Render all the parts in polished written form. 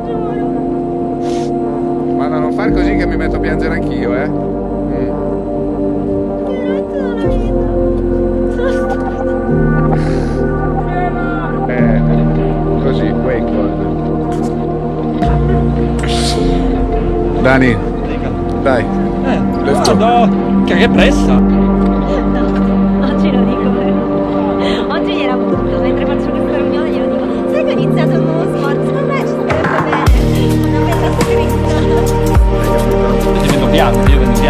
Ma no, non far così che mi metto a piangere anch'io, eh. Così, wakeboard. Dani, dai. Guarda, che pressa. Oggi lo dico però. Oggi gliela butto, mentre faccio questa riunione glielo dico. Sai che ho iniziato un nuovo sport? Vabbè, ci starebbe bene. Una bella scritta. Io vendo piatti,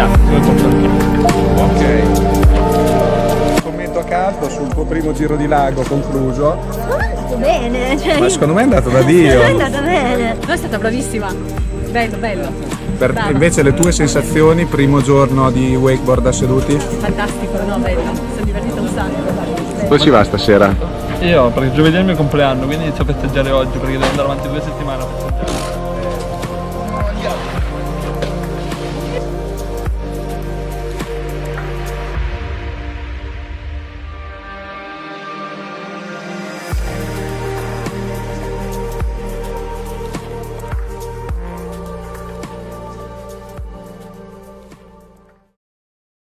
Ok. Commento a caldo sul tuo primo giro di lago concluso. Ma è andato bene, cioè. Ma secondo me è andato da Dio. È andata bene. No, è stata bravissima. Bello, bello. Invece le tue sensazioni, primo giorno di wakeboard da seduti? Fantastico, no, bello. Sono divertita un sacco. Dove si va stasera? Io, perché giovedì è il mio compleanno, quindi inizio a festeggiare oggi perché devo andare avanti 2 settimane.